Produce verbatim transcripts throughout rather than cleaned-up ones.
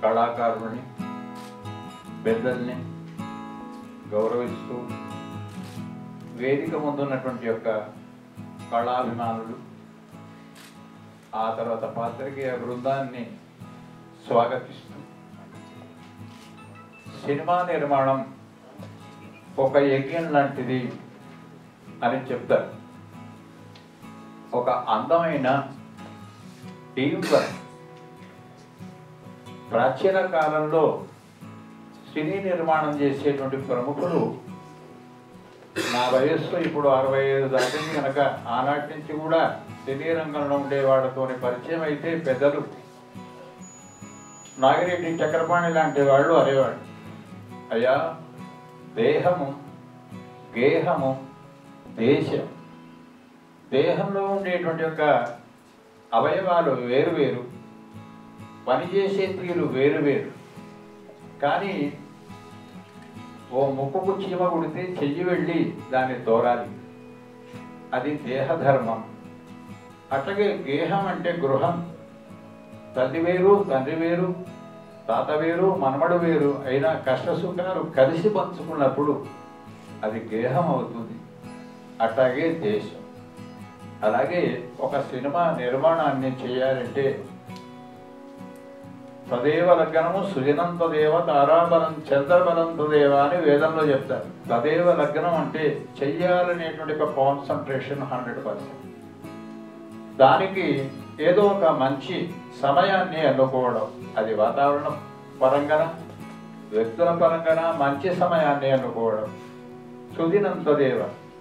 కళాకారులని పెద్దల్ని గౌరవిస్తూ వేదిక ముందున్నటువంటి యొక్క కళాభిమానులు, ఆ తర్వాత పాత్రికేయ బృందాన్ని స్వాగతిస్తూ, సినిమా నిర్మాణం ఒక యజ్ఞం లాంటిది అని చెప్తారు. ఒక అందమైన టీం వర్క్. ప్రాచీన కాలంలో సినీ నిర్మాణం చేసేటువంటి ప్రముఖులు, నా వయస్సు ఇప్పుడు అరవై ఐదు దాటింది కనుక ఆనాటి నుంచి కూడా సినీ రంగంలో ఉండేవాళ్ళతో పరిచయం అయితే పెద్దలు నాగిరెడ్డి చక్రపాణి లాంటి వాళ్ళు అనేవాడు, అయ్యా దేహము గేహము దేశం. దేహంలో ఉండేటువంటి యొక్క అవయవాలు వేరు వేరు, పనిచేసే తీరు వేరు వేరు. కానీ ఓ ముక్కుకు చీమ కుడితే చెయ్యి వెళ్ళి దాన్ని తోరాలి, అది దేహధర్మం. అట్లాగే గేహం అంటే గృహం. తల్లి వేరు, తండ్రి వేరు, తాత వేరు, మనమడు వేరు అయినా కష్టసుఖాలు కలిసి పంచుకున్నప్పుడు అది గేహం అవుతుంది. అట్లాగే దేశం. అలాగే ఒక సినిమా నిర్మాణాన్ని చేయాలంటే తదేవ లగ్నము సుజనం తదేవ తారాబలం చంద్రబలం తదేవ అని వేదంలో చెప్తారు. తదేవ లగ్నం అంటే చెయ్యాలనేటువంటి ఒక కాన్సన్ట్రేషన్ హండ్రెడ్ పర్సెంట్. దానికి ఏదో ఒక మంచి సమయాన్ని ఎన్నుకోవడం, అది వాతావరణ పరంగా వ్యక్తుల పరంగా మంచి సమయాన్ని ఎన్నుకోవడం. సుదినం తదేవ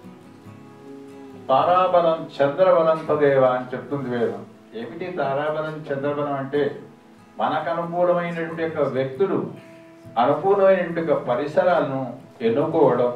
తారాబలం చంద్రబలం తదేవ అని చెప్తుంది వేదం. ఏమిటి తారాబలం చంద్రబలం అంటే మనకు అనుకూలమైనటువంటి యొక్క వ్యక్తులు, అనుకూలమైనటువంటి యొక్క పరిసరాలను ఎన్నుకోవడం.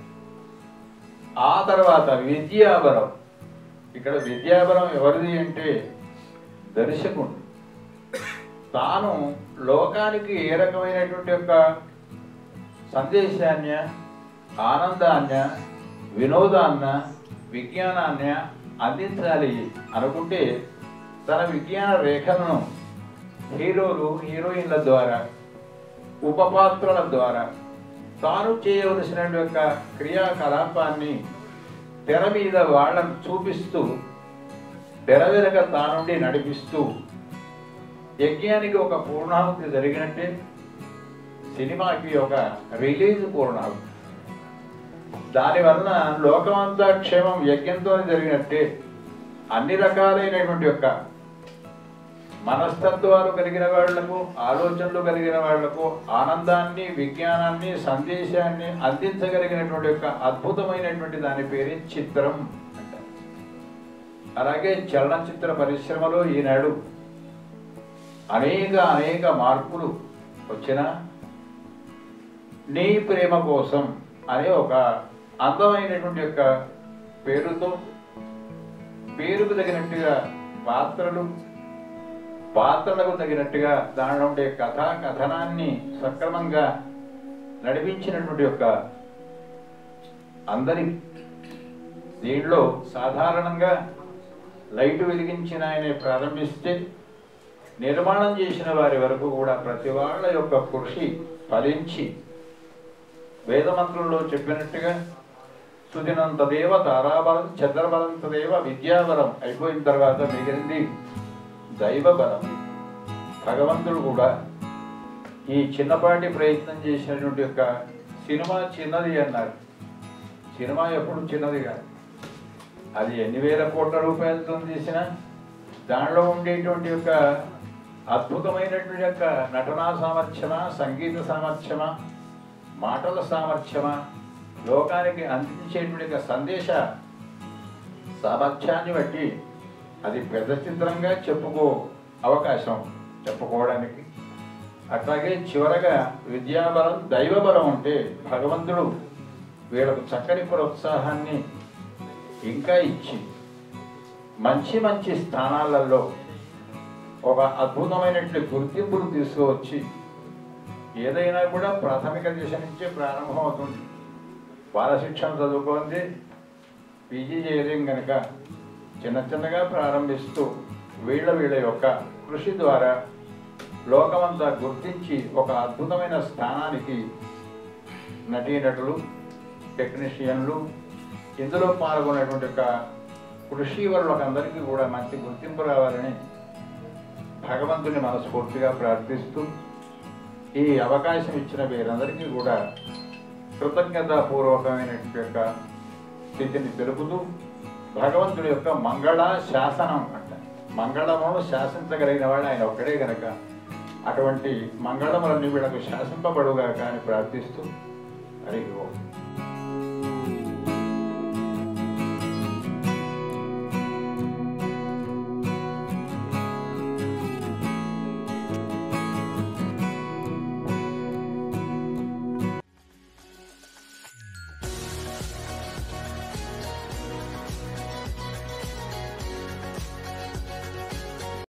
ఆ తర్వాత విద్యాబలం. ఇక్కడ విద్యాబలం ఎవరిది అంటే దర్శకుడు. తాను లోకానికి ఏ రకమైనటువంటి యొక్క సందేశాన్ని, ఆనందాన్ని, వినోదాన్ని, విజ్ఞానాన్ని అందించాలి అనుకుంటే తన విజ్ఞాన రేఖలను హీరోలు హీరోయిన్ల ద్వారా, ఉపపాత్రల ద్వారా తాను చేయవలసిన యొక్క క్రియాకలాపాన్ని తెర మీద వాళ్ళను చూపిస్తూ, తెర వెనుక తానుండి నడిపిస్తూ, యజ్ఞానికి ఒక పూర్ణాహుతి జరిగినట్టే సినిమాకి ఒక రిలీజ్ పూర్ణాహుతి. దానివలన లోకమంతా క్షేమం యజ్ఞంతో జరిగినట్టే అన్ని రకాలైనటువంటి యొక్క మనస్తత్వాలు కలిగిన వాళ్లకు, ఆలోచనలు కలిగిన వాళ్లకు ఆనందాన్ని, విజ్ఞానాన్ని, సందేశాన్ని అందించగలిగినటువంటి యొక్క అద్భుతమైనటువంటి దాని పేరే చిత్రం అంటారు. అలాగే చలనచిత్ర పరిశ్రమలో ఈనాడు అనేక అనేక మార్పులు వచ్చిన నీ ప్రేమ కోసం అనే ఒక అందమైనటువంటి యొక్క పేరుతో, పేరుకు తగినట్టుగా పాత్రలు, పాత్రలకు తగినట్టుగా దానిలో ఉండే కథా కథనాన్ని సక్రమంగా నడిపించినటువంటి యొక్క అందరి దీనిలో సాధారణంగా లైటు వెలిగించిన ఆయనే ప్రారంభిస్తే నిర్మాణం చేసిన వారి వరకు కూడా ప్రతి వాళ్ళ యొక్క కృషి ఫలించి వేదమంత్రుల్లో చెప్పినట్టుగా సుదినం తదేవ తారాబలం చంద్రబలం తదేవ విద్యాబలం అయిపోయిన తర్వాత మిగిలింది దైవబలం. భగవంతుడు కూడా ఈ చిన్నపాటి ప్రయత్నం చేసినటువంటి యొక్క సినిమా చిన్నది అన్నారు. సినిమా ఎప్పుడు చిన్నది కాదు. అది ఎన్ని వేల కోట్ల రూపాయలతో తీసినా దానిలో ఉండేటువంటి యొక్క అద్భుతమైనటువంటి యొక్క నటనా సామర్థ్యమా, సంగీత సామర్థ్యమా, మాటల సామర్థ్యమా, లోకానికి అందించేటువంటి సందేశ సామర్థ్యాన్ని బట్టి అది పెద్ద చిత్రంగా చెప్పుకో అవకాశం చెప్పుకోవడానికి. అట్లాగే చివరగా విద్యాబలం, దైవబలం అంటే భగవంతుడు వీళ్ళకు చక్కని ప్రోత్సాహాన్ని ఇంకా ఇచ్చి మంచి మంచి స్థానాలలో ఒక అద్భుతమైనటువంటి గుర్తింపులు తీసుకువచ్చి, ఏదైనా కూడా ప్రాథమిక దిశ నుంచే ప్రారంభం అవుతుంది. బాలశిక్షణ చదువుకోండి, పీజీ చేయలేం కనుక చిన్న చిన్నగా ప్రారంభిస్తూ వీళ్ళ వీళ్ళ యొక్క కృషి ద్వారా లోకమంతా గుర్తించి ఒక అద్భుతమైన స్థానానికి నటీనటులు, టెక్నీషియన్లు, ఇందులో పాల్గొనేటువంటి ఒక కృషివరులకు అందరికీ కూడా మంచి గుర్తింపు రావాలని భగవంతుని మనస్ఫూర్తిగా ప్రార్థిస్తూ ఈ అవకాశం ఇచ్చిన వీరందరికీ కూడా కృతజ్ఞతాపూర్వకమైనటువంటి యొక్క స్థితిని తెలుపుతూ భగవంతుడి యొక్క మంగళ శాసనం అంట, మంగళమును శాసించగలిగిన వాడు ఆయన ఒక్కడే గనక అటువంటి మంగళములన్నీ వీళ్ళకు శాసింపబడుగాక అని ప్రార్థిస్తూ హరి ఓం.